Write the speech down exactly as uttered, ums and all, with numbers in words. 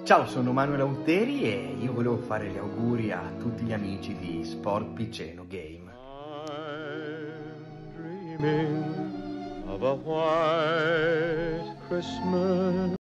Ciao, sono Manuel Auteri e io volevo fare gli auguri a tutti gli amici di Sport Piceno Game. I'm dreaming of a white Christmas.